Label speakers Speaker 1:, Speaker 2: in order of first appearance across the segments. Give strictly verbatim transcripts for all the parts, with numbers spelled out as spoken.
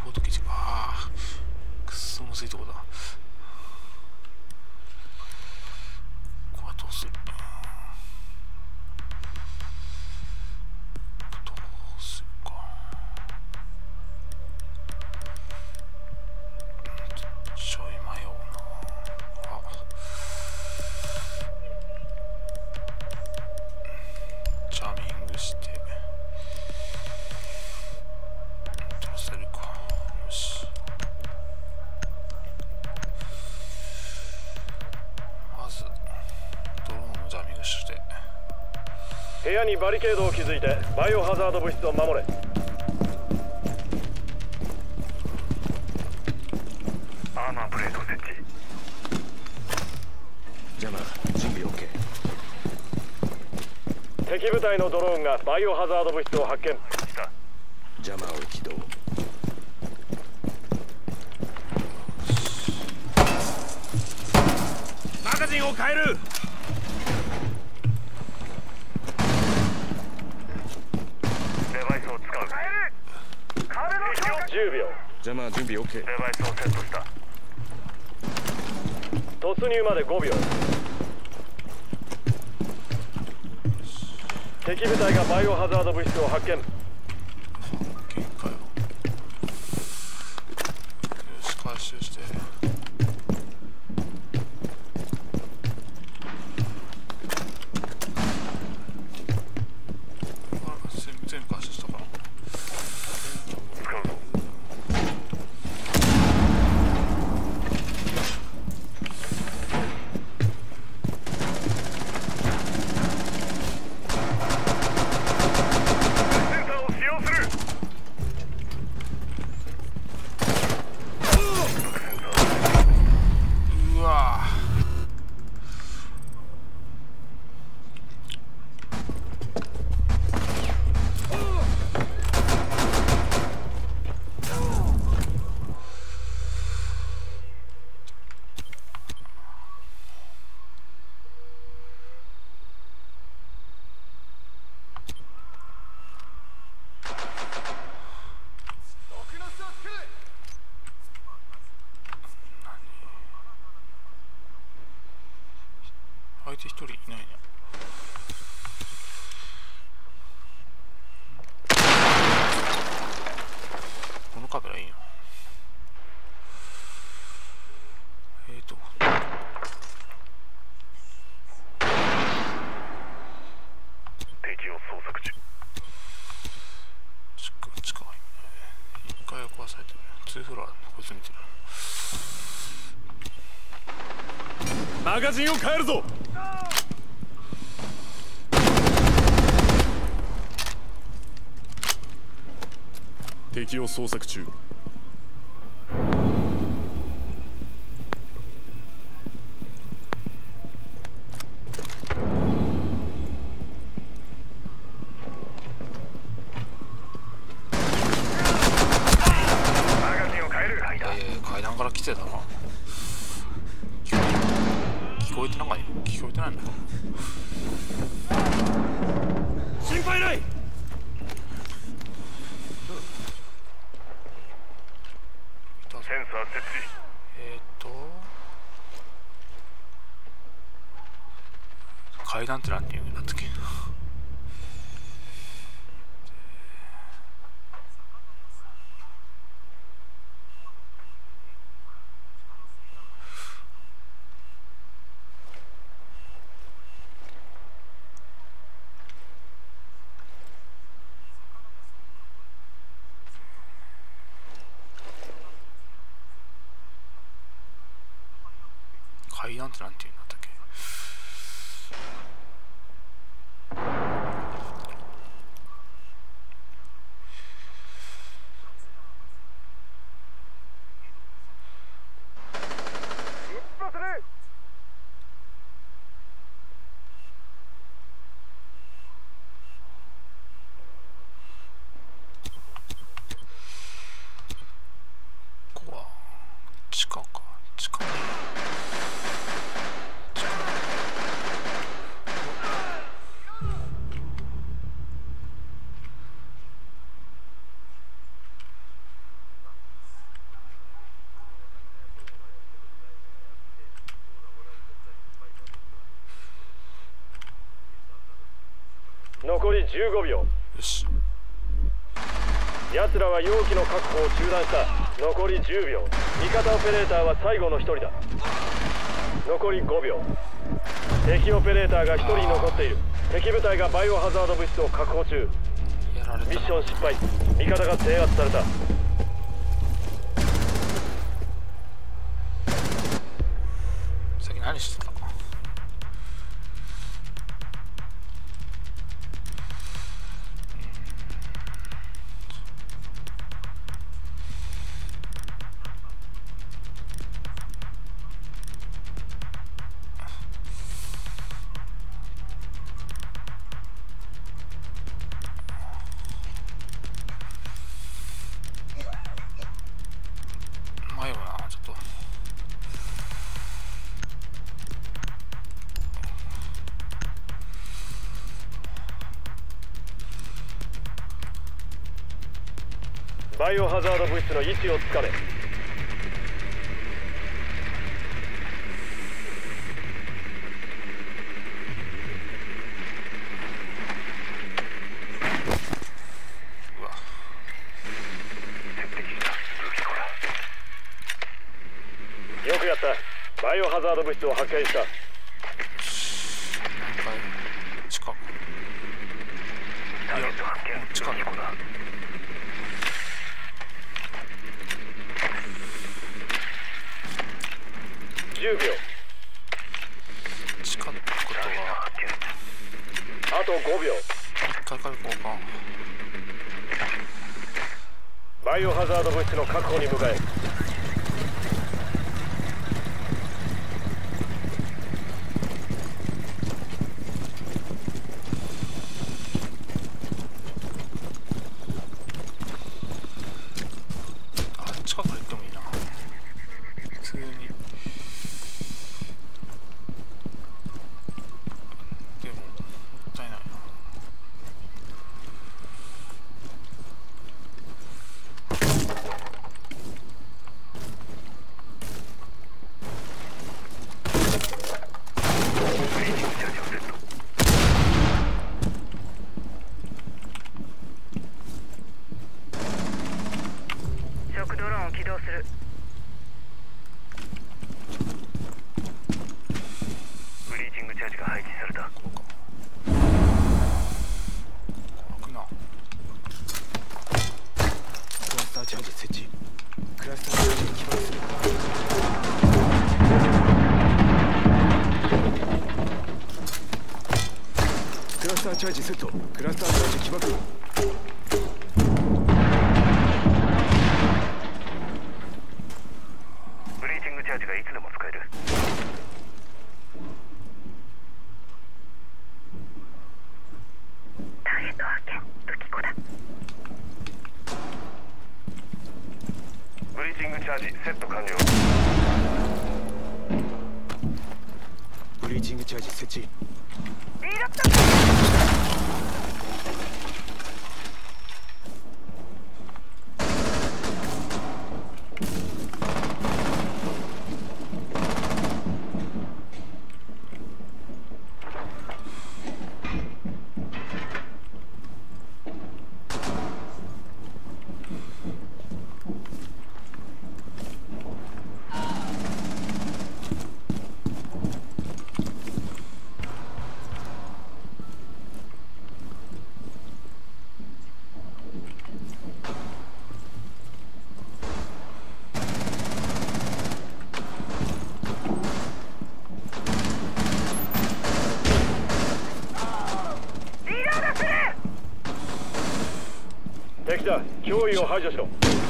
Speaker 1: フォート基地、ああくっそむずいとこだ。ここはどうする、どうするか。ちょい迷うな。あ、ジャミングしてどうするか。よし、まずドローンのジャミングして、
Speaker 2: 部屋にバリケードを築いてバイオハザード物質を守れ。
Speaker 3: アーマープレート設置。
Speaker 4: ジャマー準備 OK。
Speaker 2: 敵部隊のドローンがバイオハザード物質を発見
Speaker 3: した。
Speaker 4: ジャマーを起動。
Speaker 3: マガジンを変える。デバイスを使う。
Speaker 2: じゅうびょう。
Speaker 4: ジャマー準備 OK。
Speaker 3: デバイスをセットした。
Speaker 2: 突入までごびょう。敵部隊がバイオハザード物質を発見。
Speaker 1: 限界を、よし回収して、あ、全部全部回収したかな。
Speaker 3: 使うぞ。センサーを使用する。
Speaker 1: うわぁ、相手一人いないね。このカメラいいな。えーと
Speaker 3: 敵を捜索中。
Speaker 1: 近近いね。一回は壊されてる。ツーフロアこいつ見てる。
Speaker 3: マガジンを変えるぞ。敵を捜索中。マガジンを変える。
Speaker 1: えー、階段から来てたな。聞こえてなんか聞こえてないのか。
Speaker 3: 心配ない。センサー設置。
Speaker 1: えーっと階段って何て言うんだったっけ。階段ってなんて言うんだったっけ。ここは地下か。地下
Speaker 2: 残りじゅうごびょう。
Speaker 1: よし。
Speaker 2: 奴らは容器の確保を中断した。残りじゅうびょう。味方オペレーターは最後の一人だ。残りごびょう。敵オペレーターがひとり残っている。敵部隊がバイオハザード物質を確保中。
Speaker 1: やられた。
Speaker 2: ミッション失敗。味方が制圧された。
Speaker 1: さっき何してたの？迷うな、ちょっと。
Speaker 2: バイオハザード物質の位置をつかめ。
Speaker 1: うわ。
Speaker 2: よくやった。バイオハザード物質を発見した。
Speaker 1: 何回近く。
Speaker 3: ターゲット発見。
Speaker 1: 近くだ。
Speaker 2: じゅうびょう。
Speaker 1: 近くってことは
Speaker 2: あとごびょう。
Speaker 1: 一回から交換。
Speaker 2: バイオハザード物質の確保に向かえ。
Speaker 1: あ、近くから行ってもいいな。普通に。でももったいないな。
Speaker 5: 食ドローンを起動する。
Speaker 3: ブリーチングチャージが配置された。
Speaker 1: こうかも。怖くな。
Speaker 4: クラスターチャージ設置。クラスターチャージに起爆する。クラスターチャージセット。クラスターチャージ起爆。
Speaker 3: ブリーチングチャージがいつでも使える。
Speaker 5: ターゲット発見。武器庫だ。
Speaker 3: ブリーチングチャージセット完了。
Speaker 4: ブリーチングチャージ設置。
Speaker 5: リーロッド。
Speaker 2: 敵だ。脅威を排除しろ。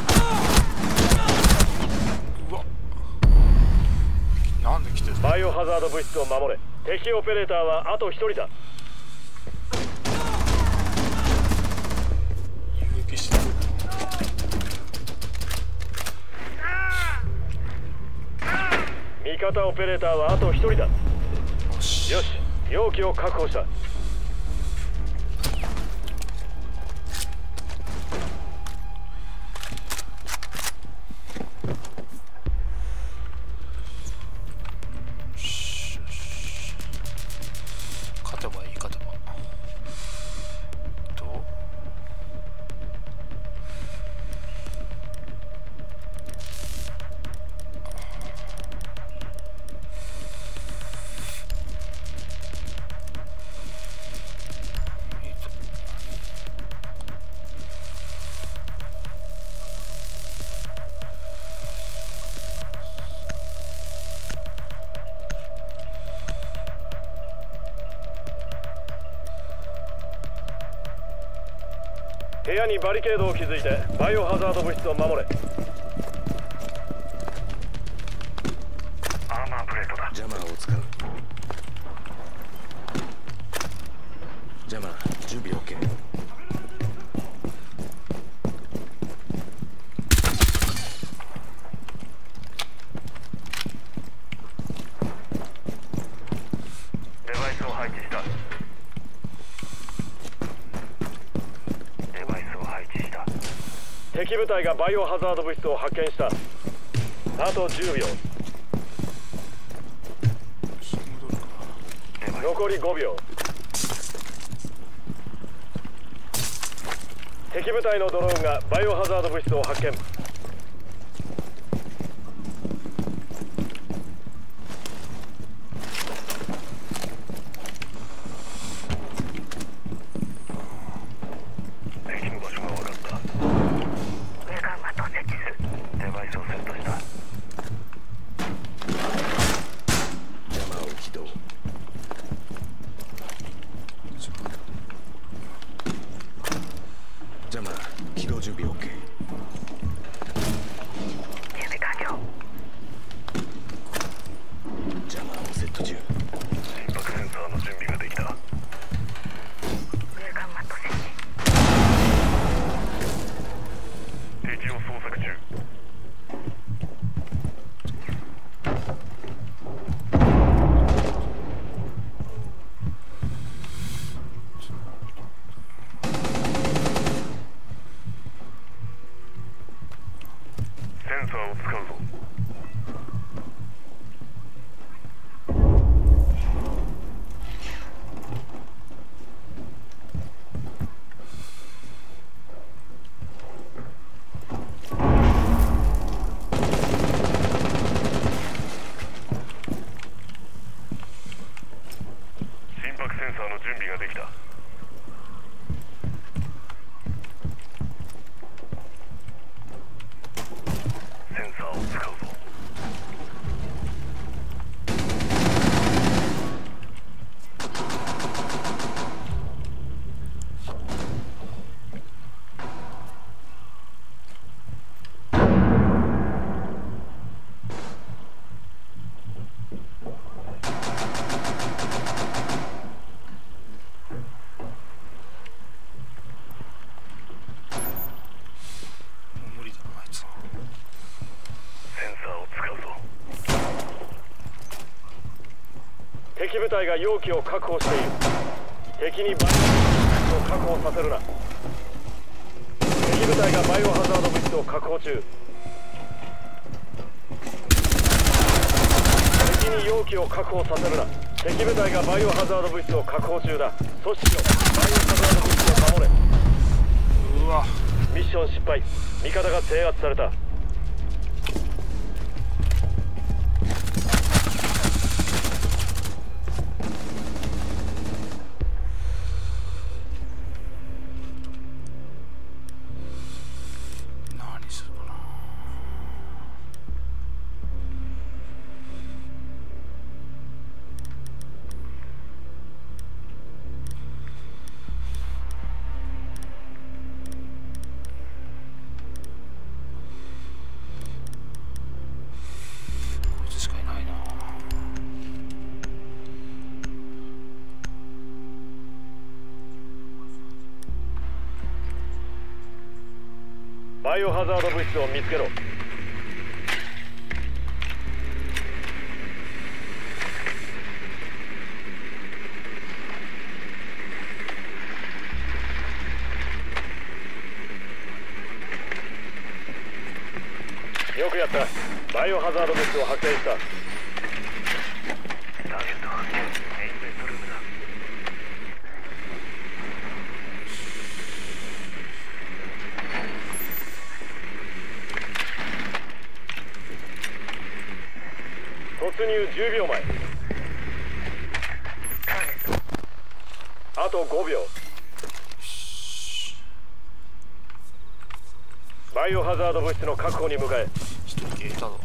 Speaker 1: うわ。なんで来てる？
Speaker 2: バイオハザード物質を守れ。敵オペレーターはあと一人だ。
Speaker 1: 遊撃してる。
Speaker 2: 味方オペレーターはあと一人だ。
Speaker 1: よし。
Speaker 2: よし、容器を確保した。
Speaker 1: 勝てばいい、勝てば。
Speaker 2: 部屋にバリケードを築いてバイオハザード物質を守れ。
Speaker 3: アーマープレートだ。
Speaker 4: ジャマーを使う。ジャマー準備 OK。
Speaker 3: デバイスを配置した。デバイスを配置した。
Speaker 2: 敵部隊がバイオハザード物質を発見した。あとじゅうびょう。残りごびょう。敵部隊のドローンがバイオハザード物質を発見。
Speaker 3: 敵の場所が分かった。
Speaker 5: 上がマットを設置する。
Speaker 3: デバイスをセットした。
Speaker 4: ジャマーを起動。ジャマー起動準備 OK。
Speaker 5: 準備完了。
Speaker 4: ジャマーをセット中。
Speaker 3: 心拍センサーの準備ができた。
Speaker 5: 上がマット設置。
Speaker 3: 敵を捜索中。センサーを使うぞ。心拍センサーの準備ができた。センサーを使うぞ。
Speaker 1: 無理だなあいつ。
Speaker 3: センサーを使うぞ。
Speaker 2: 敵部隊が容器を確保している。敵にバイオハザード物質を確保させるな。敵部隊がバイオハザード物質を確保中。敵に容器を確保させるな。敵部隊がバイオハザード物質を確保中だ。組織をバイオハザード物質を守れ。
Speaker 1: うわ
Speaker 2: ミッション失敗。味方が制圧された。
Speaker 1: 何するかな。こいつしかいないな。
Speaker 2: バイオハザード物質を見つけろ。よくやった。バイオハザード物質を発見した。
Speaker 3: ターゲット発見。メインベッドルームだ。
Speaker 2: 突入じゅうびょうまえ。あとごびょう。バイオハザード物質の確保に向かえ。
Speaker 1: 一人消えたぞ。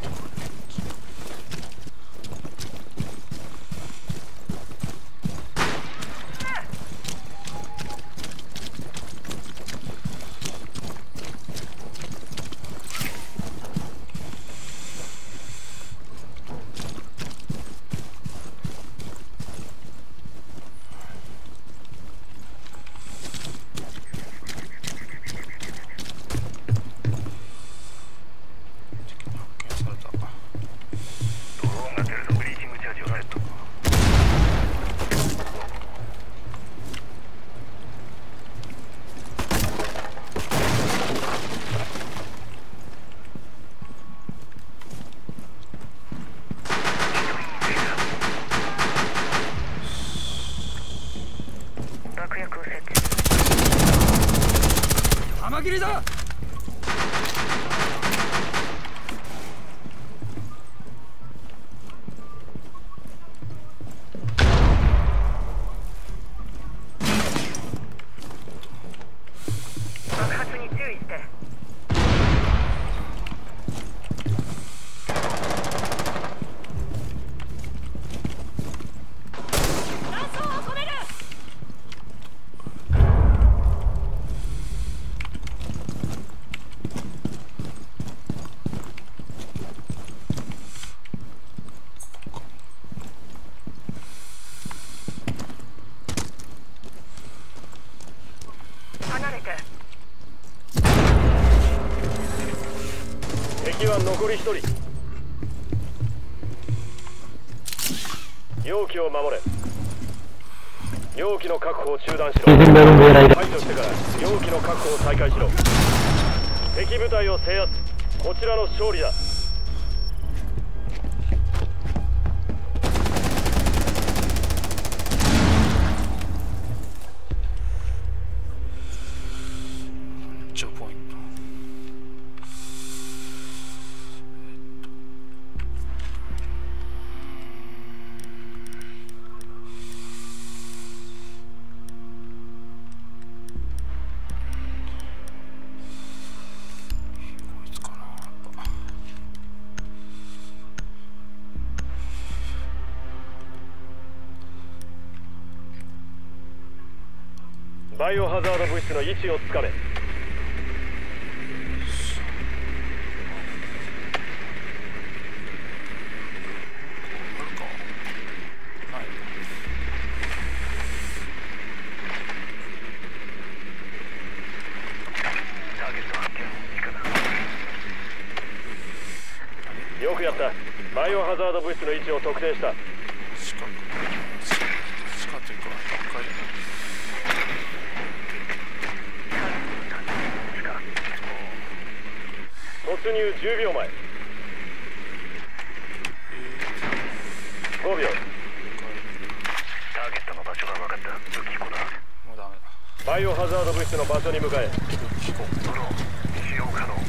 Speaker 4: 切りだ。
Speaker 5: 爆発に注意して。
Speaker 2: 敵は残り一人。容器を守れ。容器の確保を中断しろ。排除してから容器の確保を再開しろ。敵部隊を制圧。こちらの勝利だ。
Speaker 1: ジョーポイント。
Speaker 2: バイオハザード物質の位置をつかめ。よくやった。バイオハザード物質の位置を特定した。
Speaker 1: 近く近というか赤い
Speaker 2: 突入じゅうびょうまえ。ごびょう。
Speaker 3: ターゲットの場所が分かった。武器庫だ。
Speaker 1: もうダメだ。
Speaker 2: バイオハザード物質の場所に向かえ。
Speaker 1: 武器庫。
Speaker 3: ドローン使用可能。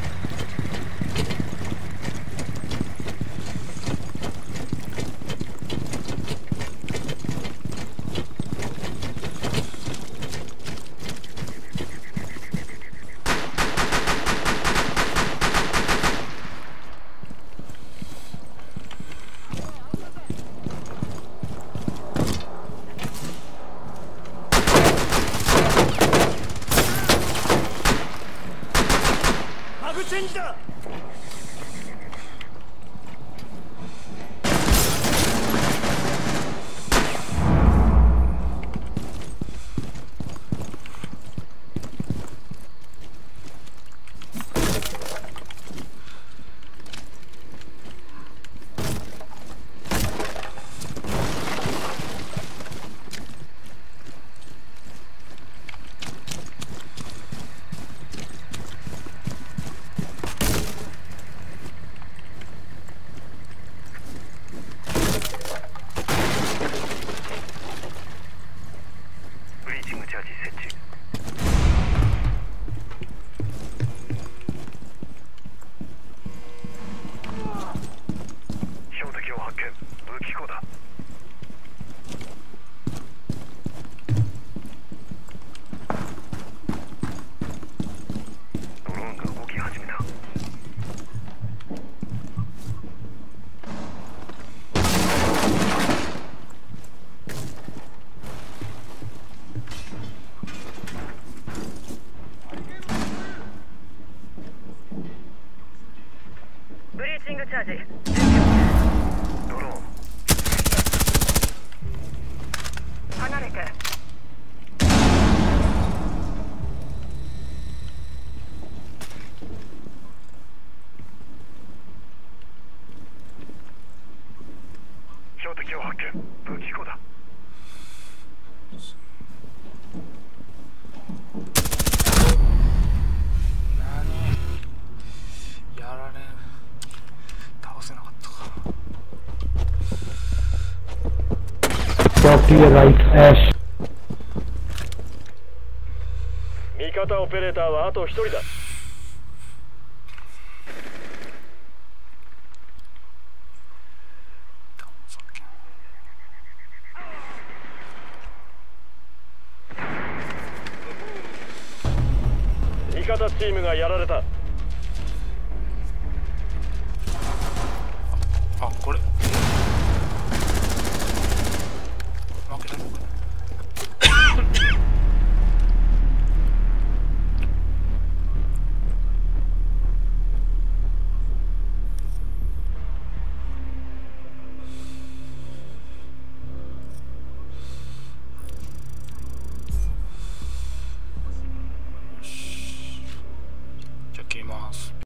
Speaker 4: チェンジだ。
Speaker 5: ブリーチングチャージ。
Speaker 3: ドローン
Speaker 5: 離れて。
Speaker 3: 標的を発見。武器庫だ。
Speaker 2: 味方オペレーターはあと一人だ。味方チームがやられた。